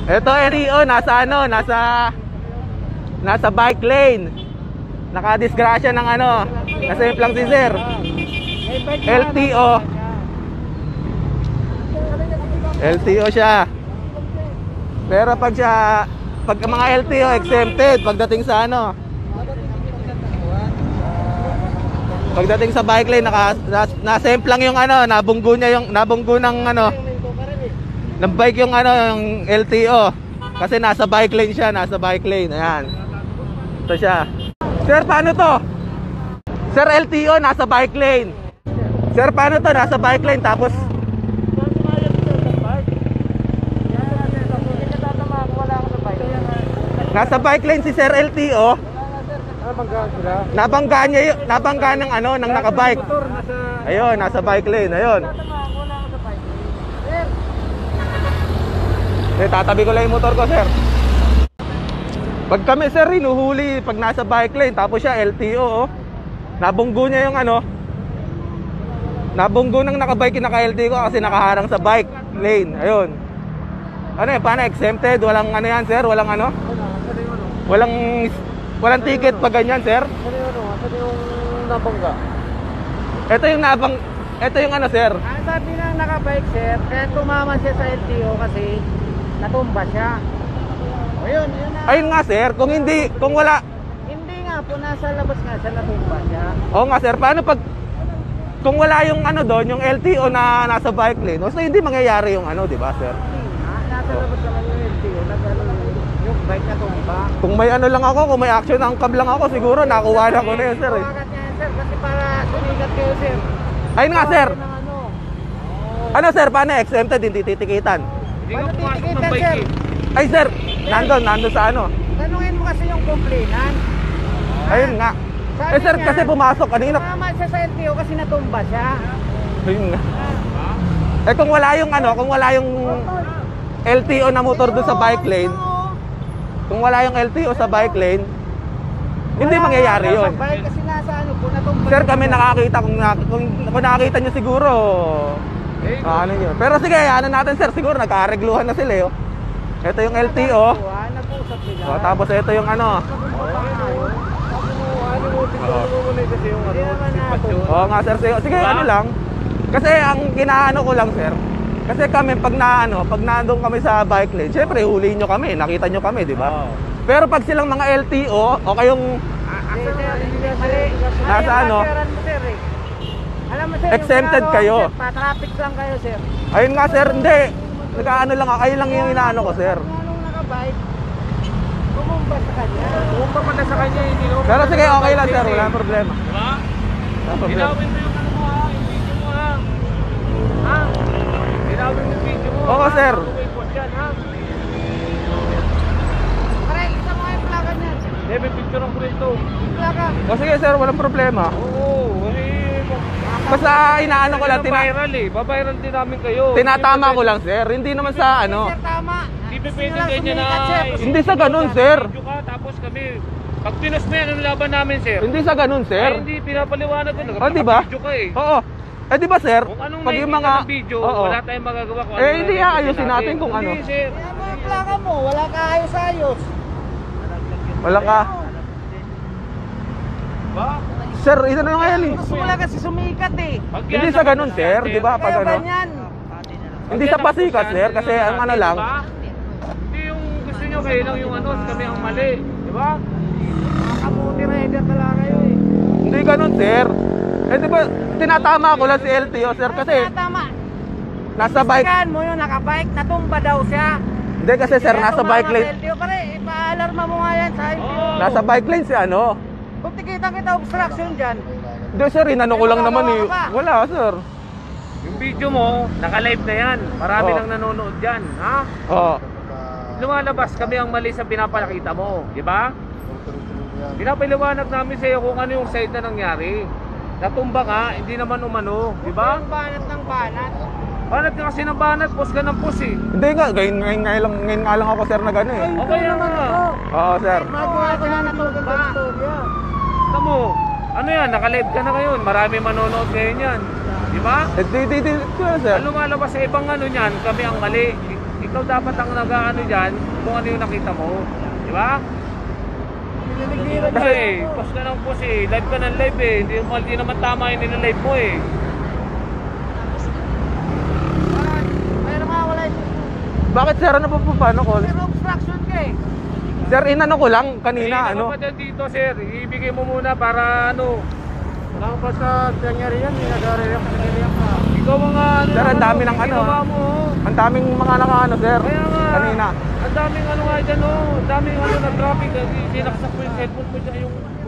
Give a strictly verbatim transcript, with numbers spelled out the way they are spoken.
Ito L T O, nasa ano, nasa nasa bike lane. Nakadisgrasya ng ano, nasa lang si sir. L T O. L T O siya. Pero pag siya, pag mga L T O exempted pagdating sa ano, pagdating sa bike lane, naka na-semplang yung ano, nabunggo niya yung nabunggo ng ano, ng bike yung ano, yung L T O. Kasi nasa bike lane siya, nasa bike lane. Ayan. Ito siya. Sir, paano to? Sir, L T O nasa bike lane. Sir, paano to? Nasa bike lane tapos nasa bike lane si Sir L T O. Nabanggaan sila. Nabanggaan niya, nabanggaan ng ano, ng nakabike. Ayun, nasa bike lane, ayun. Eh, tatabi ko lang yung motor ko, sir. Pag kami, sir, hinuhuli pag nasa bike lane, tapos siya L T O, oh. Nabunggo niya yung ano, nabunggo ng nakabike yung naka-L T O kasi nakaharang sa bike lane, ayun. Ano yun, paano, exempted? Walang ano yan, sir? Walang ano? Walang walang ticket pag ganyan, sir? Ano yun, ano yung nabangga? Ito yung nabang, ito yung ano, sir? Ang sabi ng nakabike, sir, kaya tumaman siya sa L T O kasi natumba siya. O yun, yun na. Ayun nga, sir, kung hindi, kung wala. Hindi nga po, nasa labas nga siya, natumba siya. Oo nga, sir, paano pag, kung wala yung ano doon, yung L T O na nasa bike lane, so hindi mangyayari yung ano, di ba, sir? Nasa labas naman yung L T O, nagano yung bike na tumba. Kung may ano lang ako, kung may action angkab lang ako, siguro nakuha na ko na yun, sir. Eh. Tuwagat niya yan, sir, kasi para sumigat kayo, sir. Ayun nga, sir. Ng ano. Ano, sir, paano exempted, hindi titikitan? Paano titikitan, sir? Ay, sir, nandun, nandun sa ano? Tanungin mo kasi yung complainant. Ayun nga. Sabi Eh, sir, niya, kasi pumasok kanina. tumaman siya sa L T O kasi natumba siya. Ayun nga. Eh, kung wala yung ano, kung wala yung L T O na motor doon sa bike lane, kung wala yung L T O sa bike lane, hindi Wala mangyayari nga, yun. nasa bike kasi nasa ano po, natumba. Sir, kami nakakita, kung, na, kung, kung nakakita nyo siguro, ah, ano yun. Pero sige, ano natin, sir, siguro nagkaaregluhan na sila, eh. Ito yung L T O. Nag-usap sila. O, tapos ito yung ano. Oo nga, sir, sige, sige, ano lang. Kasi ang kinaano ko lang, sir, kasi kami pag naano, pag nandoon kami sa bike lane, syempre huliin nyo kami, nakita nyo kami, di ba? Oh. Pero pag silang mga L T O o kayong nasa ano, alam mo, sir, exempted kayo. Pa-traffic lang kayo, sir. Ayun nga, sir, hindi. Nagkaano lang, ayun lang yung inaano ko, sir. Anong nakabike? Tumumba sa kanya. Tumumba pa na sa kanya, hindi naman. Pero sige, okay lang, sir, wala problema. Diba? Wala problema. Ilawin mo yung ano mo, ha? Yung video mo, ha? Ha? Ilawin mo yung video mo. Oo, sir. Pare, isa mo yung plaka niyan. Eh, may picture ang kurito. Plaka. O sige, sir, walang problema. Oo, kasi... Basta inaano ko lang, tina viral eh. Babiral din namin kayo. tinatama ko lang, sir. Hindi naman sa ano. Sir, tama. Hindi pa pwedeng ganyan na... Hindi sa ganun, sir. Video ka, tapos kami... Pag pinost mo yan, ang laban namin, sir? Hindi sa ganun, sir. Ay, hindi, pinapaliwanag ko. Oh, di ba? Video ka eh. Oo. Eh, di ba, sir? Kung anong Pag yung mga ng video, oo, wala tayong magagawa kung eh, ano hindi aayusin natin kung ano. Hindi, sir. Kaya mo yung plaka mo, wala ka ayos-ayos. Wala ka. Ba? Sir, ito na nga yan eh. Gusto mo lang kasi sumikat eh. Pag Hindi yan sa ang- ganun, sir. Di ba? Pag Kaya ano. ganyan. Hindi sa pasikat, sir. Kasi ang ano lang. Hindi yung gusto nyo kayo lang yung ano, kami ang mali. Di ba? Kamuti rider talaga kayo eh. Hindi ganun, sir. Eh, di ba? Tinatama ko lang si L T O, sir. Kasi Tama. nasa bike. Saan mo yun, nakabike, natumba daw siya. Hindi kasi, sir, nasa bike lane. L T O pare, ipa-alarma mo nga yan sa L T O. Oo. Nasa bike lane si ano. Kung tikita kita obstruction dyan, Hindi, sir. Inano ko lang naman eh. Wala, sir. Yung video mo, naka-live na yan. Marami Oo. nang nanonood dyan. Ha? Oo. Lumalabas kami ang mali sa pinapakita mo. Di ba? Pinapaliwanag namin sa iyo kung ano yung side na nangyari. Natumba ka, hindi naman umano. Di ba? yung banat ng banat. Banat ka kasi ng banat, pos ka ng pos eh. Hindi nga. Ngayon, ngayon, ngayon, lang, ngayon nga lang ako, sir, na gano'n eh. O kaya nga. Oo, sir. Magawa ka na natumba. Tamo, ano yan, naka-live ka na ngayon. Marami manonood ngayon yan. Di ba? Eh, di, di, di, di, sir. Ang lumalabas sa ibang ano niyan, kami ang mali. ikaw dapat ang nag-ano dyan kung ano yung nakita mo. Di ba? Kasi, post ka ng post eh. Live ka ng live eh. Hindi, hindi naman tama yung nilalive mo eh. Ayun nga, wala yung Bakit sir, ano po po paano call? zero obstruction ka eh. Sir, inano ko lang kanina, Eh, ano? pa dyan dito sir, ibigay mo muna para ano. Wala ko pa sa nangyari yan, may nag-react na nag-react na. Ikaw mga ano. Sir, ang dami ng ano, ginawa ah. mo. Ang daming mga nakaano, sir. Kaya nga. Kanina. Ang daming ano nga dyan oh. Ang daming ano na traffic. Sinaksak mo yung cellphone mo dyan yung